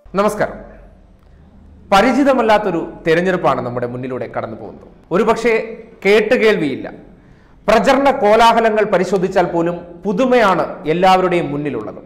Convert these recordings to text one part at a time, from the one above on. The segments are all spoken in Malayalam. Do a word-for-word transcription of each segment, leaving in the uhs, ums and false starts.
നമസ്കാരം. പരിചിതമല്ലാത്തൊരു തെരഞ്ഞെടുപ്പാണ് നമ്മുടെ മുന്നിലൂടെ കടന്നു പോകുന്നത്. ഒരുപക്ഷെ കേട്ടുകേൾവിയില്ല, പ്രചരണ കോലാഹലങ്ങൾ പരിശോധിച്ചാൽ പോലും പുതുമയാണ് എല്ലാവരുടെയും മുന്നിലുള്ളത്.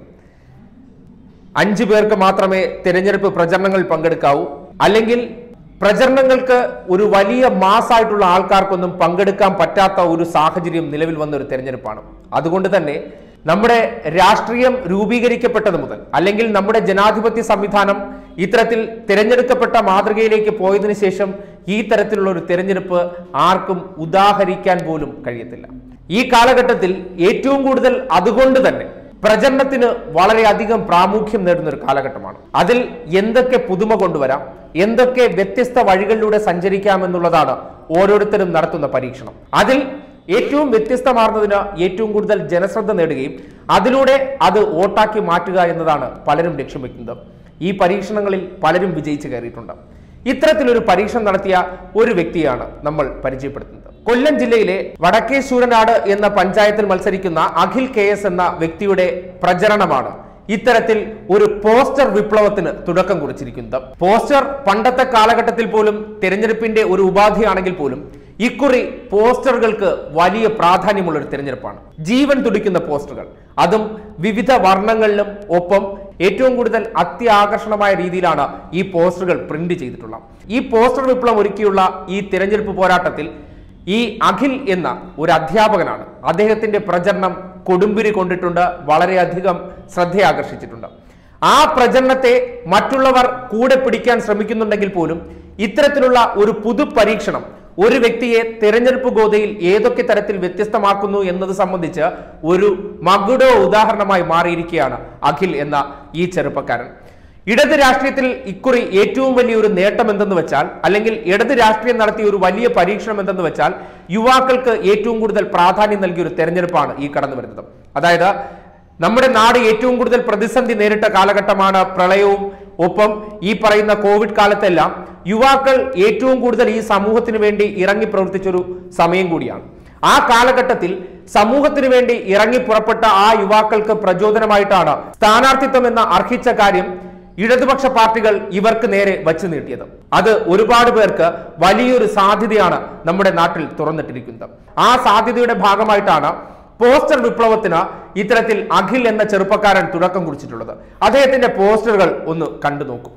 അഞ്ചു പേർക്ക് മാത്രമേ തെരഞ്ഞെടുപ്പ് പ്രചരണങ്ങളിൽ പങ്കെടുക്കാവൂ, അല്ലെങ്കിൽ പ്രചരണങ്ങൾക്ക് ഒരു വലിയ മാസായിട്ടുള്ള ആൾക്കാർക്കൊന്നും പങ്കെടുക്കാൻ പറ്റാത്ത ഒരു സാഹചര്യം നിലവിൽ വന്ന ഒരു തെരഞ്ഞെടുപ്പാണ്. അതുകൊണ്ട് തന്നെ നമ്മുടെ രാഷ്ട്രീയം രൂപീകരിക്കപ്പെട്ടത് മുതൽ, അല്ലെങ്കിൽ നമ്മുടെ ജനാധിപത്യ സംവിധാനം ഇത്തരത്തിൽ തിരഞ്ഞെടുക്കപ്പെട്ട മാതൃകയിലേക്ക് പോയതിനു ശേഷം ഈ തരത്തിലുള്ള ഒരു തെരഞ്ഞെടുപ്പ് ആർക്കും ഉദാഹരിക്കാൻ പോലും കഴിയത്തില്ല. ഈ കാലഘട്ടത്തിൽ ഏറ്റവും കൂടുതൽ അതുകൊണ്ട് തന്നെ പ്രചരണത്തിന് വളരെയധികം പ്രാമുഖ്യം നേടുന്ന ഒരു കാലഘട്ടമാണ്. അതിൽ എന്തൊക്കെ പുതുമ കൊണ്ടുവരാം, എന്തൊക്കെ വ്യത്യസ്ത വഴികളിലൂടെ സഞ്ചരിക്കാം എന്നുള്ളതാണ് ഓരോരുത്തരും നടത്തുന്ന പരീക്ഷണം. അതിൽ ഏറ്റവും വ്യത്യസ്തമാർന്നതിന് ഏറ്റവും കൂടുതൽ ജനശ്രദ്ധ നേടുകയും അതിലൂടെ അത് വോട്ടാക്കി മാറ്റുക എന്നതാണ് പലരും ലക്ഷ്യം വെക്കുന്നത്. ഈ പരീക്ഷണങ്ങളിൽ പലരും വിജയിച്ചു കയറിയിട്ടുണ്ട്. ഇത്തരത്തിലൊരു പരീക്ഷണം നടത്തിയ ഒരു വ്യക്തിയാണ് നമ്മൾ പരിചയപ്പെടുത്തുന്നത്. കൊല്ലം ജില്ലയിലെ വടക്കേ ശൂരനാട് എന്ന പഞ്ചായത്തിൽ മത്സരിക്കുന്ന അഖിൽ കെ എസ് എന്ന വ്യക്തിയുടെ പ്രചരണമാണ് ഇത്തരത്തിൽ ഒരു പോസ്റ്റർ വിപ്ലവത്തിന് തുടക്കം കുറിച്ചിരിക്കുന്നത്. പോസ്റ്റർ പണ്ടത്തെ കാലഘട്ടത്തിൽ പോലും തിരഞ്ഞെടുപ്പിന്റെ ഒരു ഉപാധിയാണെങ്കിൽ പോലും ഇക്കുറി പോസ്റ്ററുകൾക്ക് വലിയ പ്രാധാന്യമുള്ള ഒരു തിരഞ്ഞെടുപ്പാണ്. ജീവൻ തുടിക്കുന്ന പോസ്റ്ററുകൾ, അതും വിവിധ വർണ്ണങ്ങളിലും ഒപ്പം ഏറ്റവും കൂടുതൽ അത്യാകർഷണമായ രീതിയിലാണ് ഈ പോസ്റ്ററുകൾ പ്രിന്റ് ചെയ്തിട്ടുള്ളത്. ഈ പോസ്റ്റർ വിപ്ലവം ഒരുക്കിയുള്ള ഈ തിരഞ്ഞെടുപ്പ് പോരാട്ടത്തിൽ ഈ അഖിൽ എന്ന ഒരു അധ്യാപകനാണ്. അദ്ദേഹത്തിന്റെ പ്രചരണം കൊടുമ്പിരി കൊണ്ടിട്ടുണ്ട്, വളരെയധികം ശ്രദ്ധയാകർഷിച്ചിട്ടുണ്ട്. ആ പ്രചരണത്തെ മറ്റുള്ളവർ കൂടെ പിടിക്കാൻ ശ്രമിക്കുന്നുണ്ടെങ്കിൽ പോലും ഇത്തരത്തിലുള്ള ഒരു പുതു പരീക്ഷണം ഒരു വ്യക്തിയെ തെരഞ്ഞെടുപ്പ് ഗോതയിൽ ഏതൊക്കെ തരത്തിൽ വ്യത്യസ്തമാക്കുന്നു എന്നത് സംബന്ധിച്ച് ഒരു മകുടോ ഉദാഹരണമായി മാറിയിരിക്കുകയാണ് അഖിൽ എന്ന ഈ ചെറുപ്പക്കാരൻ. ഇടത് രാഷ്ട്രീയത്തിൽ ഇക്കുറി ഏറ്റവും വലിയൊരു നേട്ടം എന്തെന്ന് വെച്ചാൽ, അല്ലെങ്കിൽ ഇടത് രാഷ്ട്രീയം നടത്തിയ ഒരു വലിയ പരീക്ഷണം എന്തെന്ന് വെച്ചാൽ, യുവാക്കൾക്ക് ഏറ്റവും കൂടുതൽ പ്രാധാന്യം നൽകിയ ഒരു തെരഞ്ഞെടുപ്പാണ് ഈ കടന്നു വരുന്നത്. അതായത് നമ്മുടെ നാട് ഏറ്റവും കൂടുതൽ പ്രതിസന്ധി നേരിട്ട കാലഘട്ടമാണ് പ്രളയവും ഒപ്പം ഈ പറയുന്ന കോവിഡ് കാലത്തെല്ലാം യുവാക്കൾ ഏറ്റവും കൂടുതൽ ഈ സമൂഹത്തിന് വേണ്ടി ഇറങ്ങി പ്രവർത്തിച്ചൊരു സമയം കൂടിയാണ്. ആ കാലഘട്ടത്തിൽ സമൂഹത്തിന് വേണ്ടി ഇറങ്ങി പുറപ്പെട്ട ആ യുവാക്കൾക്ക് പ്രചോദനമായിട്ടാണ് സ്ഥാനാർത്ഥിത്വം എന്ന അർഹിച്ച കാര്യം ഇടതുപക്ഷ പാർട്ടികൾ ഇവർക്ക് നേരെ വച്ചു നീട്ടിയത്. അത് ഒരുപാട് പേർക്ക് വലിയൊരു സാധ്യതയാണ് നമ്മുടെ നാട്ടിൽ തുറന്നിട്ടിരിക്കുന്നത്. ആ സാധ്യതയുടെ ഭാഗമായിട്ടാണ് പോസ്റ്റർ വിപ്ലവത്തിന് ഇത്തരത്തിൽ അഖിൽ എന്ന ചെറുപ്പക്കാരൻ തുടക്കം കുറിച്ചിട്ടുള്ളത്. അദ്ദേഹത്തിന്റെ പോസ്റ്ററുകൾ ഒന്ന് കണ്ടു നോക്കൂ.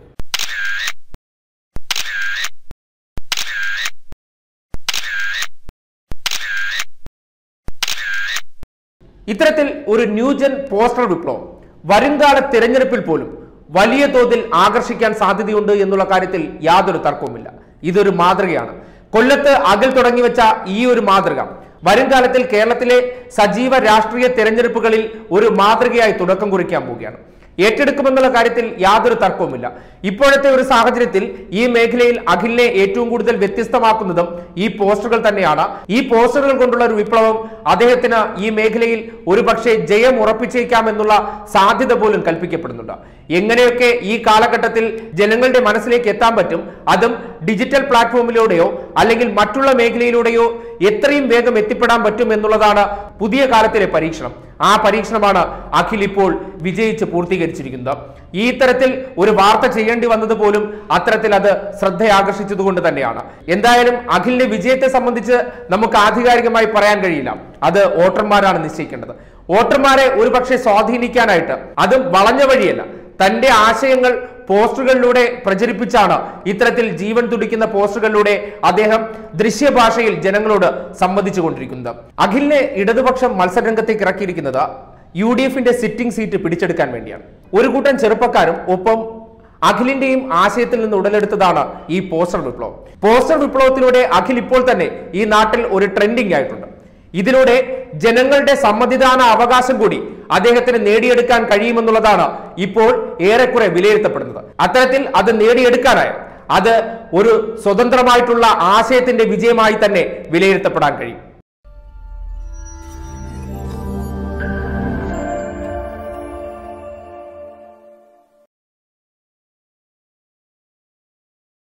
ഇത്തരത്തിൽ ഒരു ന്യൂജൻ പോസ്റ്റർ വിപ്ലവം വരുംകാല തിരഞ്ഞെടുപ്പിൽ പോലും വലിയ തോതിൽ ആകർഷിക്കാൻ സാധ്യതയുണ്ട് എന്നുള്ള കാര്യത്തിൽ യാതൊരു തർക്കവുമില്ല. ഇതൊരു മാതൃകയാണ്. കൊല്ലത്ത് അഖിൽ തുടങ്ങി വെച്ച ഈ ഒരു മാതൃക വരുംകാലത്തിൽ കേരളത്തിലെ സജീവ രാഷ്ട്രീയ തെരഞ്ഞെടുപ്പുകളിൽ ഒരു മാതൃകയായി തുടക്കം കുറിക്കാൻ പോവുകയാണ്. ഏറ്റെടുക്കുമെന്നുള്ള കാര്യത്തിൽ യാതൊരു തർക്കവുമില്ല. ഇപ്പോഴത്തെ ഒരു സാഹചര്യത്തിൽ ഈ മേഖലയിൽ അഖിലിനെ ഏറ്റവും കൂടുതൽ വ്യത്യസ്തമാക്കുന്നതും ഈ പോസ്റ്ററുകൾ തന്നെയാണ്. ഈ പോസ്റ്ററുകൾ കൊണ്ടുള്ള ഒരു വിപ്ലവം അദ്ദേഹത്തിന് ഈ മേഖലയിൽ ഒരുപക്ഷെ ജയം ഉറപ്പിച്ചേക്കാം എന്നുള്ള സാധ്യത പോലും കൽപ്പിക്കപ്പെടുന്നുണ്ട്. എങ്ങനെയൊക്കെ ഈ കാലഘട്ടത്തിൽ ജനങ്ങളുടെ മനസ്സിലേക്ക് എത്താൻ പറ്റും, അതും ഡിജിറ്റൽ പ്ലാറ്റ്ഫോമിലൂടെയോ അല്ലെങ്കിൽ മറ്റുള്ള മേഖലയിലൂടെയോ എത്രയും വേഗം എത്തിപ്പെടാൻ പറ്റും എന്നുള്ളതാണ് പുതിയ കാലത്തിലെ പരീക്ഷണം. ആ പരീക്ഷണമാണ് അഖിൽ ഇപ്പോൾ വിജയിച്ച് പൂർത്തീകരിച്ചിരിക്കുന്നത്. ഈ തരത്തിൽ ഒരു വാർത്ത ചെയ്യേണ്ടി വന്നത് പോലും അത്തരത്തിൽ അത് ശ്രദ്ധയാകർഷിച്ചതുകൊണ്ട് തന്നെയാണ്. എന്തായാലും അഖിലിന്റെ വിജയത്തെ സംബന്ധിച്ച് നമുക്ക് ആധികാരികമായി പറയാൻ കഴിയില്ല. അത് വോട്ടർമാരാണ് നിശ്ചയിക്കേണ്ടത്. വോട്ടർമാരെ ഒരുപക്ഷെ സ്വാധീനിക്കാനായിട്ട്, അതും വളഞ്ഞ വഴിയല്ല, തന്റെ ആശയങ്ങൾ പോസ്റ്ററുകളിലൂടെ പ്രചരിപ്പിച്ചാണ് ഇത്തരത്തിൽ ജീവൻ തുടിക്കുന്ന പോസ്റ്ററുകളിലൂടെ അദ്ദേഹം ദൃശ്യഭാഷയിൽ ജനങ്ങളോട് സംവദിച്ചു കൊണ്ടിരിക്കുന്നത്. അഖിലിനെ ഇടതുപക്ഷം മത്സരരംഗത്തേക്ക് ഇറക്കിയിരിക്കുന്നത് യു ഡി എഫിന്റെ സിറ്റിംഗ് സീറ്റ് പിടിച്ചെടുക്കാൻ വേണ്ടിയാണ്. ഒരു കൂട്ടം ചെറുപ്പക്കാരും ഒപ്പം അഖിലിന്റെയും ആശയത്തിൽ നിന്ന് ഉടലെടുത്തതാണ് ഈ പോസ്റ്റർ വിപ്ലവം. പോസ്റ്റർ വിപ്ലവത്തിലൂടെ അഖിൽ ഇപ്പോൾ തന്നെ ഈ നാട്ടിൽ ഒരു ട്രെൻഡിംഗ് ആയിട്ടുണ്ട്. ഇതിലൂടെ ജനങ്ങളുടെ സമ്മതിദാന അവകാശം കൂടി അദ്ദേഹത്തിന് നേടിയെടുക്കാൻ കഴിയുമെന്നുള്ളതാണ് ഇപ്പോൾ ഏറെക്കുറെ വിലയിരുത്തപ്പെടുന്നത്. അത്തരത്തിൽ അത് നേടിയെടുക്കാനായ അത് ഒരു സ്വതന്ത്രമായിട്ടുള്ള ആശയത്തിന്റെ വിജയമായി തന്നെ വിലയിരുത്തപ്പെടാൻ കഴിയും.